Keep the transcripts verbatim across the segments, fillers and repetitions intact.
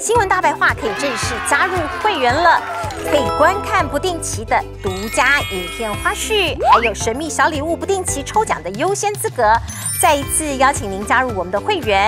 新闻大白话可以正式加入会员了，可以观看不定期的独家影片花絮，还有神秘小礼物不定期抽奖的优先资格。再一次邀请您加入我们的会员。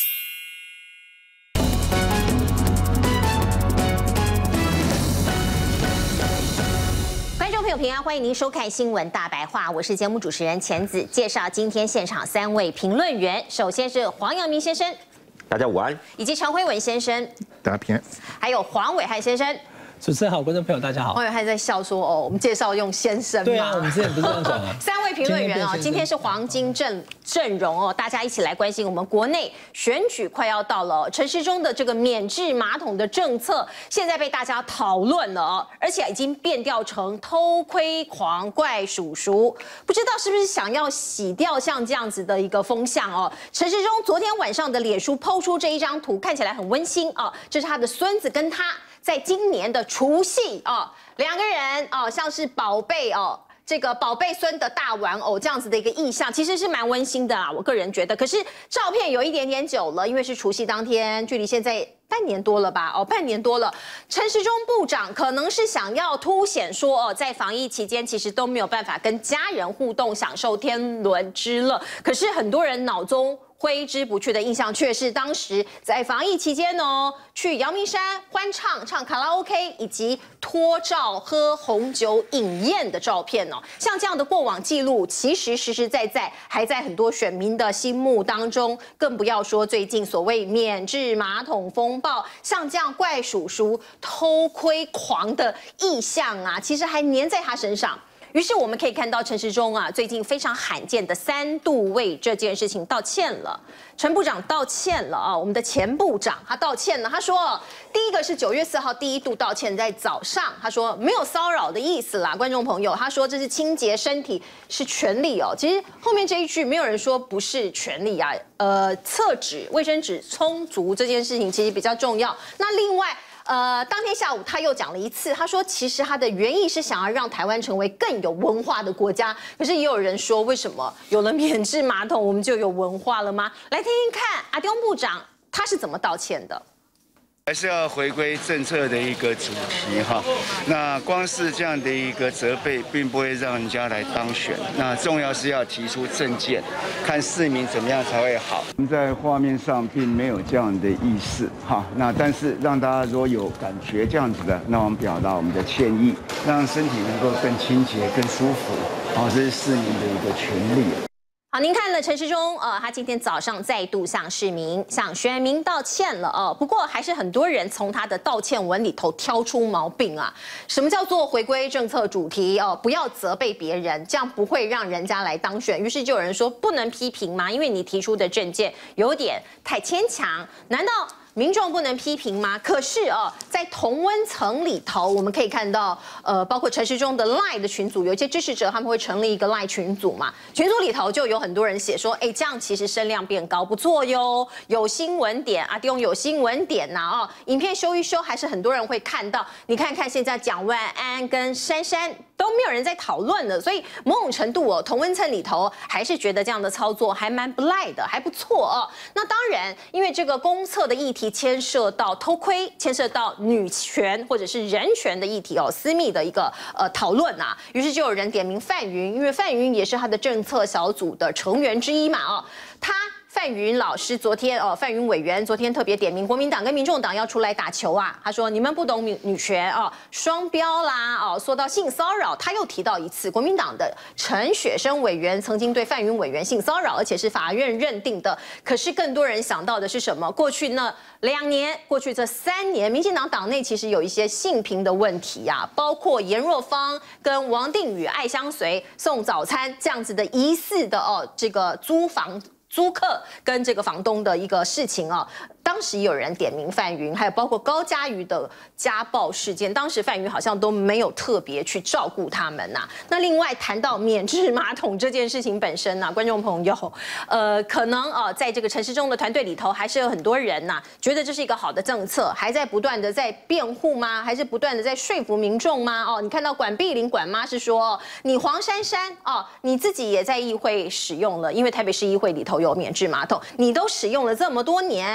朋友平安，欢迎您收看《新闻大白话》，我是节目主持人钱子。介绍今天现场三位评论员，首先是黄阳明先生， 大家午安； 以及陈辉文先生， 大家平安； 还有黄伟汉先生。 主持人好，观众朋友大家好。 黄伟汉在笑说：“哦，我们介绍用先生吗？” 对啊，我们之前不是这样讲啊。 三位评论员哦，今天是黄金阵阵容哦，大家一起来关心我们国内选举快要到了，陈时中的这个免治马桶的政策，现在被大家讨论了哦，而且已经变调成偷窥狂怪叔叔，不知道是不是想要洗掉像这样子的一个风向哦？陈时中昨天晚上的脸书抛出这一张图，看起来很温馨哦，这是他的孙子跟他。 在今年的除夕哦，两个人哦，像是宝贝哦，这个宝贝孙的大玩偶这样子的一个意象，其实是蛮温馨的啦。我个人觉得，可是照片有一点点久了，因为是除夕当天，距离现在半年多了吧？哦，半年多了。陈时中部长可能是想要凸显说，哦，在防疫期间其实都没有办法跟家人互动，享受天伦之乐。可是很多人脑中。 挥之不去的印象，却是当时在防疫期间哦，去阳明山欢唱、唱卡拉 OK， 以及脱照喝红酒饮宴的照片哦。像这样的过往记录，其实实实在在还在很多选民的心目当中，更不要说最近所谓免治马桶风暴，像这样怪叔叔偷窥狂的意象啊，其实还粘在他身上。 于是我们可以看到陈时中啊，最近非常罕见的三度为这件事情道歉了。陈部长道歉了啊，我们的前部长他道歉了。他说，第一个是九月四号第一度道歉，在早上，他说没有骚扰的意思啦，观众朋友，他说这是清洁身体是权利哦。其实后面这一句没有人说不是权利啊，呃，厕纸、卫生纸充足这件事情其实比较重要。那另外。 呃，当天下午他又讲了一次，他说其实他的原意是想要让台湾成为更有文化的国家。可是也有人说，为什么有了免治马桶，我们就有文化了吗？来听听看阿中部长他是怎么道歉的。 还是要回归政策的一个主题哈，那光是这样的一个责备，并不会让人家来当选。那重要是要提出政见，看市民怎么样才会好。我们在画面上并没有这样的意思哈，那但是让大家如果有感觉这样子的，那我们表达我们的歉意，让身体能够更清洁、更舒服，好，这是市民的一个权利。 好，您看了陈时中，呃，他今天早上再度向市民、向选民道歉了哦。不过还是很多人从他的道歉文里头挑出毛病啊。什么叫做回归政策主题哦？不要责备别人，这样不会让人家来当选。于是就有人说不能批评吗？因为你提出的政见有点太牵强，难道？ 民众不能批评吗？可是哦，在同温层里头，我们可以看到，呃，包括陈时中的 LINE 的群组，有一些支持者他们会成立一个 LINE 群组嘛，群组里头就有很多人写说，哎，这样其实声量变高，不错哟，有新闻点，阿丁有新闻点呐、啊，哦，影片修一修，还是很多人会看到。你看看现在蒋万安跟珊珊都没有人在讨论了，所以某种程度哦，同温层里头还是觉得这样的操作还蛮不赖的，还不错哦。那当然，因为这个公测的议题。 牵涉到偷窥，牵涉到女权或者是人权的议题哦，私密的一个呃讨论啊，于是就有人点名范云，因为范云也是他的政策小组的成员之一嘛哦，他。 范云老师昨天哦，范云委员昨天特别点名国民党跟民众党要出来打球啊。他说你们不懂女女权哦，双标啦哦。说到性骚扰，他又提到一次，国民党的陈雪生委员曾经对范云委员性骚扰，而且是法院认定的。可是更多人想到的是什么？过去那两年，过去这三年，民进党党内其实有一些性平的问题呀、啊，包括颜若芳跟王定宇爱相随送早餐这样子的疑似的哦，这个租房。 租客跟这个房东的一个事情啊，当时也有人点名范云，还有包括高嘉瑜的家暴事件，当时范云好像都没有特别去照顾他们呐、啊。那另外谈到免治马桶这件事情本身呐、啊，观众朋友，呃，可能啊，在这个陈时中的团队里头，还是有很多人呐、啊，觉得这是一个好的政策，还在不断的在辩护吗？还是不断的在说服民众吗？哦，你看到管碧玲管妈是说，你黄珊珊哦，你自己也在议会使用了，因为台北市议会里头。有免治马桶，你都使用了这么多年，你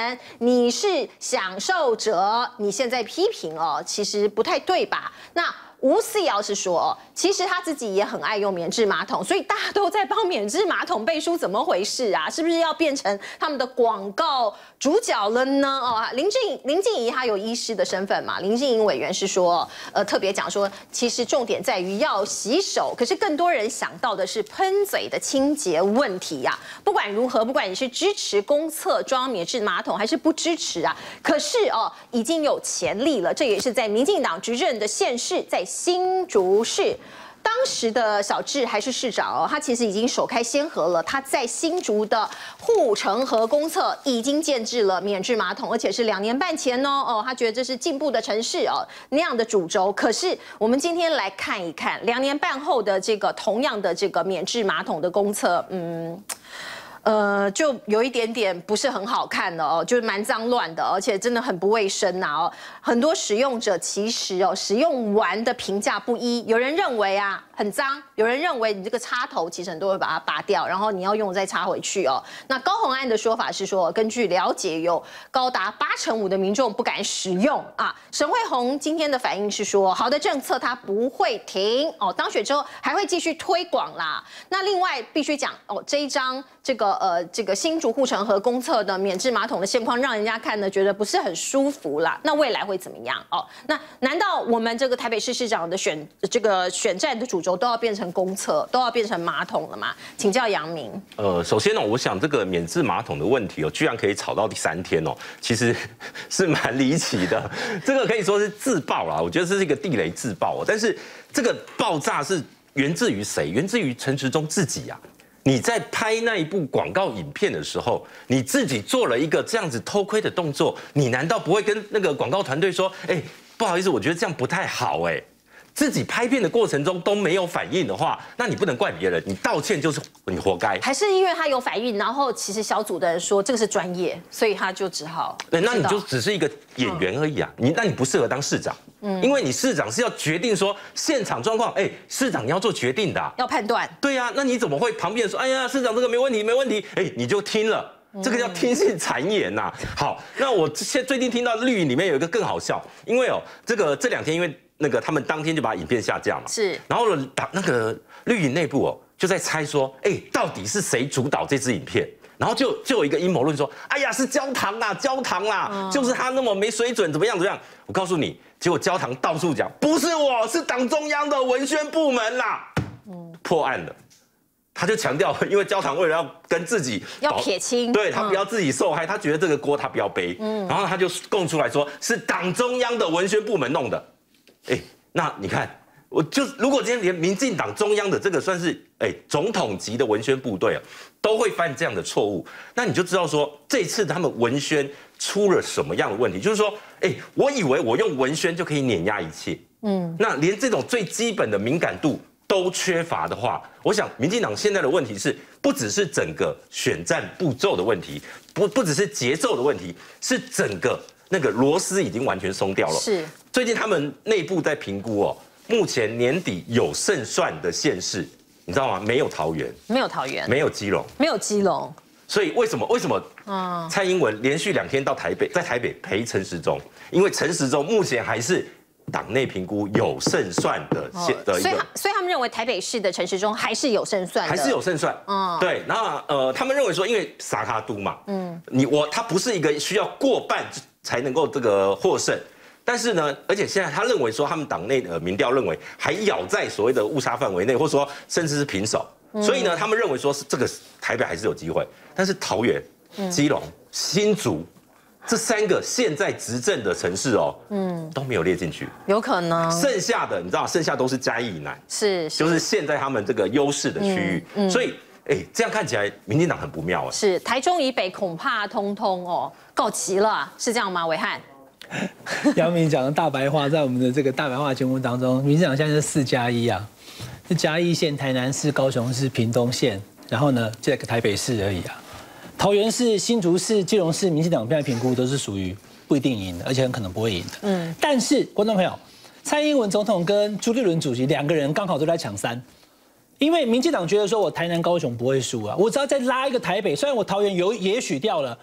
你是享受者，你现在批评哦，其实不太对吧？那吴思瑶是说，其实他自己也很爱用免治马桶，所以大家都在帮免治马桶背书，怎么回事啊？是不是要变成他们的广告主角了呢？哦，林静林静怡她有医师的身份嘛？林静怡委员是说，呃，特别讲说，其实重点在于要洗手，可是更多人想到的是喷嘴的清洁问题呀、啊。不管如何，不管你是支持公厕装免治马桶还是不支持啊，可是哦，已经有潜力了，这也是在民进党执政的县市，在新竹市。当时的小智还是市长哦，他其实已经首开先河了。他在新竹的护城河公厕已经建置了免治马桶，而且是两年半前哦哦，他觉得这是进步的城市哦那样的主轴。可是我们今天来看一看，两年半后的这个同样的这个免治马桶的公厕，嗯。呃，就有一点点不是很好看的哦，就是蛮脏乱的，而且真的很不卫生呐哦。很多使用者其实哦，使用完的评价不一，有人认为啊很脏，有人认为你这个插头其实很多会把它拔掉，然后你要用再插回去哦。那高虹安的说法是说，根据了解，有高达八成五的民众不敢使用啊。沈慧虹今天的反应是说，好的政策它不会停哦，当选之后还会继续推广啦。那另外必须讲哦，这一张这个。呃，这个新竹护城河公厕的免治马桶的现况，让人家看呢觉得不是很舒服啦。那未来会怎么样？哦，那难道我们这个台北市市长的选这个选战的主轴都要变成公厕，都要变成马桶了吗？请教阳明。 呃，首先呢，我想这个免治马桶的问题哦，居然可以吵到第三天哦，其实是蛮离奇的。这个可以说是自爆啦，我觉得这是一个地雷自爆哦。但是这个爆炸是源自于谁？源自于陈时中自己啊。你在拍那一部广告影片的时候，你自己做了一个这样子偷窥的动作，你难道不会跟那个广告团队说，哎，不好意思，我觉得这样不太好，哎，自己拍片的过程中都没有反应的话，那你不能怪别人，你道歉就是你活该。还是因为他有反应，然后其实小组的人说这个是专业，所以他就只好。 对，那你就只是一个演员而已啊，你那你不适合当市长。嗯，因为你市长是要决定说现场状况，哎，市长你要做决定的、啊， 要判断。 对呀、啊，那你怎么会旁边说，哎呀，市长这个没问题，没问题，哎，你就听了，这个叫听信谗言呐、啊。好，那我现最近听到绿营里面有一个更好笑，因为哦，这个这两天因为那个他们当天就把影片下架嘛， 是， 然后呢，打那个绿营内部哦就在猜说，哎，到底是谁主导这支影片？然后就就有一个阴谋论说，哎呀，是焦糖啦，焦糖啦，嗯、就是他那么没水准，怎么样怎么样？我告诉你，结果焦糖到处讲，不是我，是党中央的文宣部门啦，嗯、破案了。他就强调，因为焦糖为了要跟自己要撇清， 对他不要自己受害，嗯、他觉得这个锅他不要背，嗯、然后他就供出来说是党中央的文宣部门弄的。哎，那你看。我就如果今天连民进党中央的这个算是哎总统级的文宣部队啊，都会犯这样的错误，那你就知道说这次他们文宣出了什么样的问题？就是说，哎，我以为我用文宣就可以碾压一切，嗯，那连这种最基本的敏感度都缺乏的话，我想民进党现在的问题是不只是整个选战步骤的问题，不不只是节奏的问题，是整个那个螺丝已经完全松掉了。 是， 最近他们内部在评估哦。目前年底有胜算的县市，你知道吗？没有桃园， 没有桃园， 没有基隆， 没有基隆。 所以为什么？为什么？嗯，蔡英文连续两天到台北，在台北陪陈时中，因为陈时中目前还是党内评估有胜算的县的一个， 所以所以他们认为台北市的陈时中还是有胜算， 还是有胜算。嗯，对。那呃，他们认为说，因为撒卡都嘛，嗯，你我他不是一个需要过半才能够这个获胜。但是呢，而且现在他认为说，他们党内的民调认为还咬在所谓的误差范围内，或者说甚至是平手，嗯、所以呢，他们认为说是这个台北还是有机会。但是桃园、基隆、新竹这三个现在执政的城市哦，嗯，都没有列进去， 有可能。 剩下的你知道，剩下都是嘉义以南， 是，是就是现在他们这个优势的区域，嗯嗯、所以哎，这样看起来民进党很不妙啊。 是，台中以北恐怕通通哦告急了，是这样吗？暐瀚。 阳明讲的大白话，在我们的这个大白话节目当中，民进党现在是四加一啊，是嘉义县、台南市、高雄市、屏东县，然后呢，这个台北市而已啊。桃园市、新竹市、基隆市，民进党现在评估都是属于不一定赢的，而且很可能不会赢的。嗯，但是观众朋友，蔡英文总统跟朱立伦主席两个人刚好都在抢三，因为民进党觉得说我台南、高雄不会输啊，我只要再拉一个台北，虽然我桃园有也许掉了。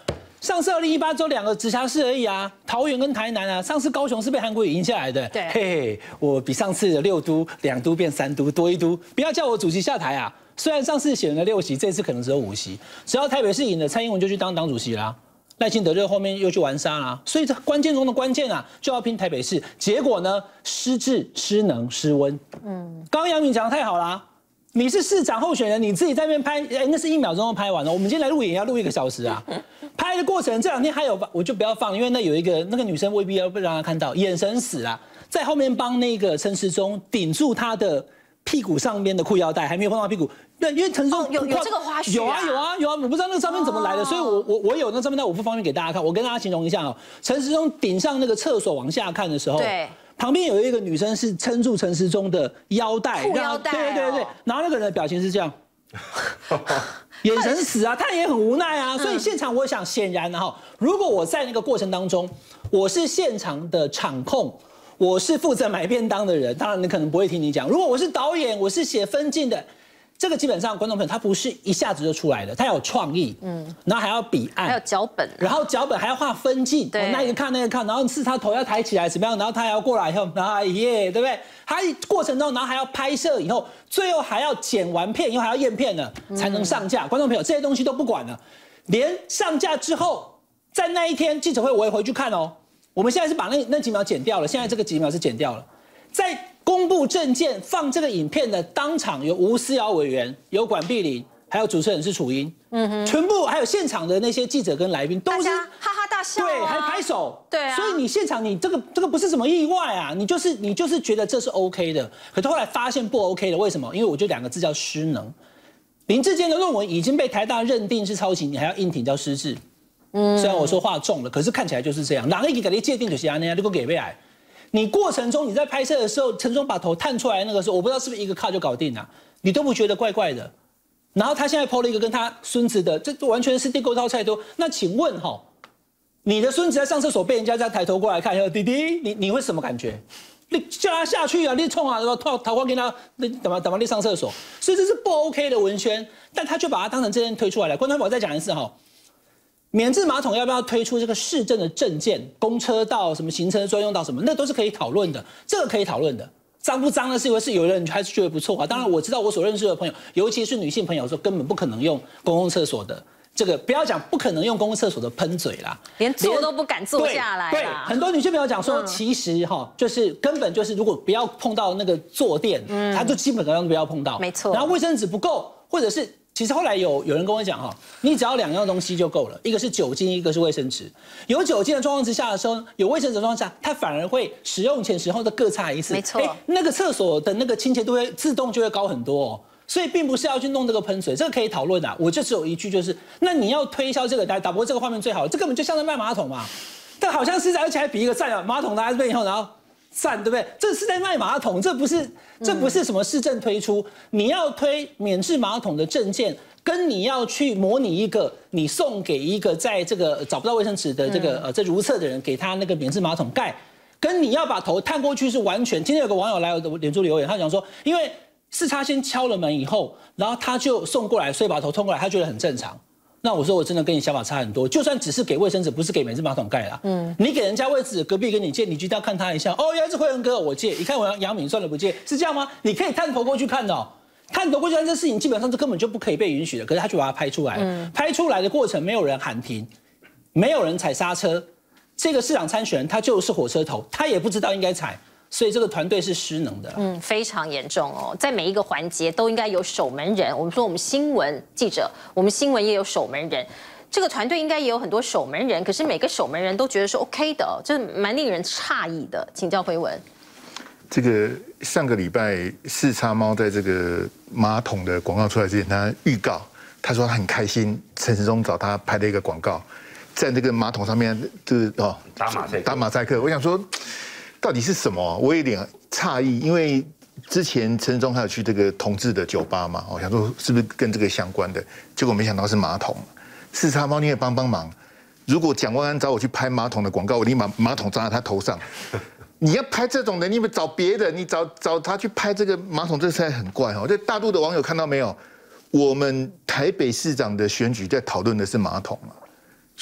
上次二零一八只有两个直辖市而已啊，桃园跟台南啊，上次高雄是被韩国瑜赢下来的。 对， 嘿嘿，我比上次的六都两都变三都多一都，不要叫我主席下台啊！虽然上次选了六席，这次可能只有五席，只要台北市赢了，蔡英文就去当党主席啦。赖清德就后面又去玩沙啦，所以这关键中的关键啊，就要拼台北市。结果呢，失智、失能、失温。嗯，刚刚杨明讲得太好啦，你是市长候选人，你自己在那边拍，哎，那是一秒钟就拍完了。我们今天来录影要录一个小时啊，拍的过程这两天还有，我就不要放，因为那有一个那个女生未必要被让她看到，眼神死啊，在后面帮那个陈时中顶住他的屁股上面的裤腰带，还没有碰到屁股。对，因为陈时中、 哦、有有这个花絮、啊， 有啊有啊有啊，我不知道那个照片怎么来的，哦、所以我我我有那照片，但我不方便给大家看。我跟大家形容一下哦，陈时中顶上那个厕所往下看的时候， 对， 旁边有一个女生是撑住陈时中的腰带， 裤腰带、哦， 对对对，然后那个人的表情是这样。眼神死啊，他也很无奈啊，所以现场我想，显然哈，如果我在那个过程当中，我是现场的场控，我是负责买便当的人，当然你可能不会听你讲。如果我是导演，我是写分镜的。这个基本上观众朋友他不是一下子就出来的，他有创意，嗯，然后还要笔案， 还有脚本， 然后脚本还要画分镜， 对， 那一个看那个看，然后是他头要抬起来怎么样，然后他还要过来以后，然后耶，对不对？他过程中，然后还要拍摄以后，最后还要剪完片以后还要验片呢，才能上架。嗯、观众朋友这些东西都不管了，连上架之后，在那一天记者会我也回去看哦。我们现在是把那那几秒剪掉了，现在这个几秒是剪掉了，在。公布政见放这个影片的当场有吴思瑶委员，有管碧玲，还有主持人是楚英，嗯哼，全部还有现场的那些记者跟来宾都是哈哈大笑、啊， 对，还拍手， 对啊， 所以你现场你这个这个不是什么意外啊，你就是你就是觉得这是 OK 的，可是后来发现不 OK 的，为什么？因为我就两个字叫失能。林智坚的论文已经被台大认定是抄袭，你还要硬挺叫失智，嗯，虽然我说话重了，可是看起来就是这样，哪个给你界定就是安那样，如果给被矮。你过程中你在拍摄的时候，陈忠把头探出来那个时候，我不知道是不是一个卡就搞定了，你都不觉得怪怪的。然后他现在 po 了一个跟他孙子的，这完全是地沟掏菜多。那请问哈，你的孙子在上厕所被人家再抬头过来看，说弟弟，你你会什么感觉？你叫他下去啊，你冲啊，逃逃光给他，那怎么怎么你上厕所？所以这是不 OK 的文宣，但他却把它当成这件推出来了。观众朋友再讲一次哈。免治马桶要不要推出这个市政的政见？公车道什么行车专用道什么，那都是可以讨论的，这个可以讨论的。脏不脏的是因为是有人还是觉得不错啊。当然我知道我所认识的朋友，尤其是女性朋友说根本不可能用公共厕所的。这个不要讲不可能用公共厕所的喷嘴啦， 连坐都不敢坐下来啦。 对，很多女性朋友讲说，嗯、其实哈，就是根本就是如果不要碰到那个坐垫，嗯，它就基本上不要碰到。 没错。 然后卫生纸不够，或者是。其实后来有有人跟我讲哈，你只要两样东西就够了，一个是酒精，一个是卫生纸。有酒精的状况之下的时候，有卫生纸的状况下，它反而会使用前使用后的各擦一次， 没错， 那个厕所的那个清洁度会自动就会高很多哦。所以并不是要去弄这个喷水，这个可以讨论啊。我就只有一句，就是那你要推销这个，打播这个画面最好，这根本就像在卖马桶嘛。但好像是在，而且还比一个赞啊，马桶拿在这边以后，然后。赞对不对？这是在卖马桶，这不是这不是什么市政推出。嗯、你要推免治马桶的政见，跟你要去模拟一个你送给一个在这个找不到卫生纸的这个、嗯、呃这如厕的人，给他那个免治马桶盖，跟你要把头探过去是完全。今天有个网友来我的脸书留言，他讲说，因为是他先敲了门以后，然后他就送过来，所以把头通过来，他觉得很正常。那我说我真的跟你想法差很多，就算只是给卫生纸，不是给免治马桶盖啦。嗯，你给人家卫生纸，隔壁跟你借，你就要看他一下。哦，原来是辉文哥，我借。一看我杨敏，算了不借，是这样吗？你可以探头过去看的、哦，探头过去看这事情，基本上这根本就不可以被允许的。可是他就把它拍出来，嗯、拍出来的过程没有人喊停，没有人踩刹车。这个市长参选人他就是火车头，他也不知道应该踩。所以这个团队是失能的， 嗯，非常严重哦，在每一个环节都应该有守门人。我们说我们新闻记者，我们新闻也有守门人，这个团队应该也有很多守门人，可是每个守门人都觉得是 OK 的、哦，这蛮令人诧异的。请教辉文， 这个上个礼拜四叉猫在这个马桶的广告出来之前，他预告他说他很开心，陈时中找他拍了一个广告，在这个马桶上面就是哦打马赛克， 打马赛克，我想说。到底是什么？我有点诧异，因为之前陈时中还有去这个同志的酒吧嘛，我想说是不是跟这个相关的？结果没想到是马桶。四叉猫，你也帮帮忙。如果蒋万安找我去拍马桶的广告，我立马马桶扎在他头上。你要拍这种的，你们找别的，你找找他去拍这个马桶，这实在很怪哦。这大陆的网友看到没有？我们台北市长的选举在讨论的是马桶嘛，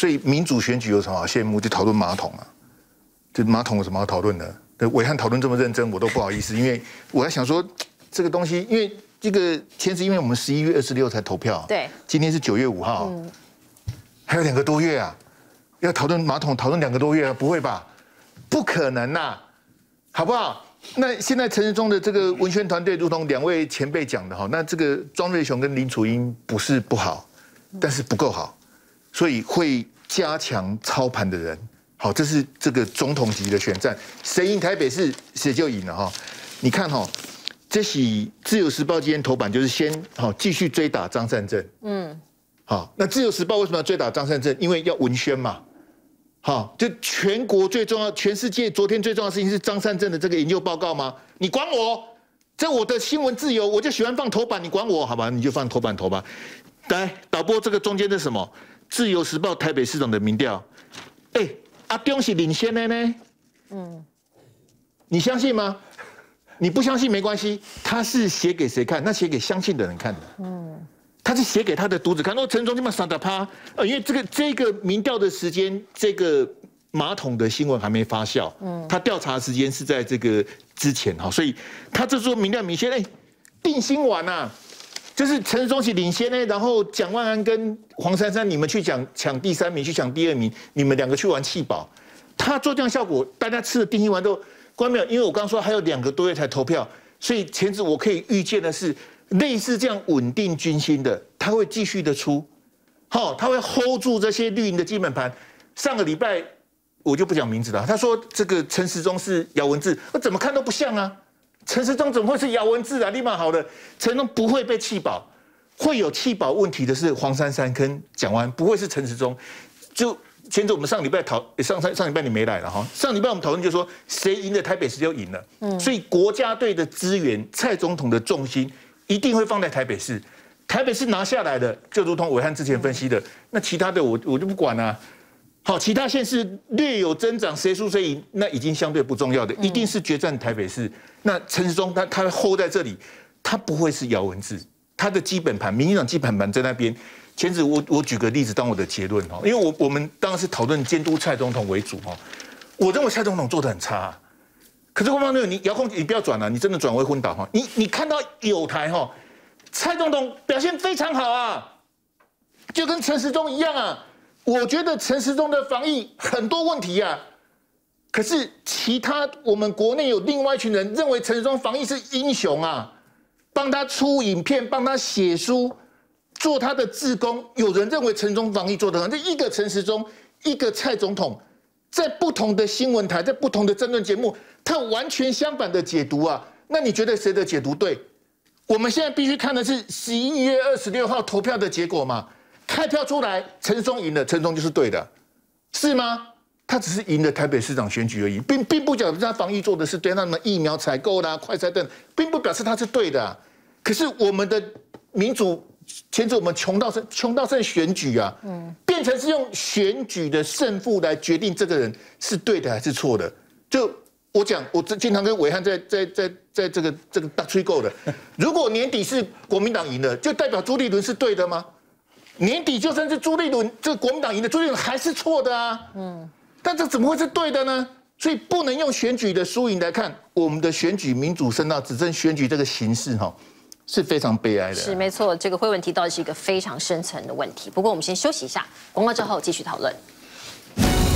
所以民主选举有什么好羡慕？就讨论马桶啊，这马桶有什么好讨论的？对，暐瀚讨论这么认真，我都不好意思，因为我在想说这个东西，因为这个其实因为我们十一月二十六才投票， 对， 今天是九月五号，嗯，还有两个多月啊，要讨论马桶讨论两个多月啊，不会吧？不可能呐、啊，好不好？那现在陈时中的这个文宣团队，如同两位前辈讲的哈，那这个庄瑞雄跟林楚英不是不好，但是不够好，所以会加强操盘的人。好，这是这个总统级的选战，谁赢台北市谁就赢了哈。你看哈，这是《自由时报》今天头版就是先好继续追打张善政。嗯，好，那《自由时报》为什么要追打张善政？因为要文宣嘛。好，就全国最重要，全世界昨天最重要的事情是张善政的这个研究报告吗？你管我？这我的新闻自由，我就喜欢放头版，你管我？好吧，你就放头版头吧。来，导播，这个中间是什么？《自由时报》台北市长的民调，哎、欸，阿中是领先的呢。嗯，你相信吗？你不相信没关系，他是写给谁看？那写给相信的人看的。嗯。他是写给他的读者看，说陈时中这么傻的趴，呃，因为这个这个民调的时间，这个马桶的新闻还没发酵，嗯，他调查时间是在这个之前哈，所以他这时候民调明显，哎，定心丸呐、啊，就是陈时中是领先呢，然后蒋万安跟黄珊珊你们去讲抢第三名，去抢第二名，你们两个去玩弃保，他做这样效果，大家吃了定心丸都关没有，因为我刚说还有两个多月才投票，所以前子我可以预见的是。类似这样稳定军心的，他会继续的出，好，他会 hold 住这些绿营的基本盘。上个礼拜我就不讲名字了，他说这个陈时中是姚文智，我怎么看都不像啊，陈时中怎么会是姚文智啊？立马好了，陈时中不会被弃保，会有弃保问题的是黄珊珊跟蒋万安，不会是陈时中。就前阵我们上礼拜讨上上上礼拜你没来了哈，上礼拜我们讨论就说谁赢了台北市就赢了，嗯，所以国家队的资源，蔡总统的重心。一定会放在台北市，台北市拿下来的，就如同暐瀚之前分析的，那其他的我我就不管了、啊。好，其他县市略有增长，谁输谁赢，那已经相对不重要的，一定是决战台北市。那陈时中他他 hold 在这里，他不会是姚文智，他的基本盘，民进党基本盘在那边。前子我我举个例子当我的结论哈，因为我我们当然是讨论监督蔡总统为主哈，我认为蔡总统做得很差、啊。可是郭方六，你遥控你不要转了、啊，你真的转为昏倒哈。你你看到有台哈，蔡总统表现非常好啊，就跟陈时中一样啊。我觉得陈时中的防疫很多问题啊，可是其他我们国内有另外一群人认为陈时中防疫是英雄啊，帮他出影片，帮他写书，做他的志工。有人认为陈时中防疫做得很好，这一个陈时中，一个蔡总统。在不同的新闻台，在不同的争论节目，它完全相反的解读啊！那你觉得谁的解读对？我们现在必须看的是十一月二十六号投票的结果嘛？开票出来，陈时中赢了，陈时中就是对的，是吗？他只是赢了台北市长选举而已，并并不表示他防疫做的是对，那么疫苗采购啦、快筛等，并不表示他是对的、啊。可是我们的民主。前次我们穷到剩穷到剩选举啊，嗯，变成是用选举的胜负来决定这个人是对的还是错的。就我讲，我经常跟暐瀚在在在在这个这个大吹够的。如果年底是国民党赢了，就代表朱立伦是对的吗？年底就算是朱立伦这个国民党赢了，朱立伦还是错的啊。嗯，但这怎么会是对的呢？所以不能用选举的输赢来看我们的选举民主升到只剩选举这个形式哈。是非常悲哀的， 是没错。这个会问题到底是一个非常深层的问题。不过我们先休息一下，广告之后继续讨论。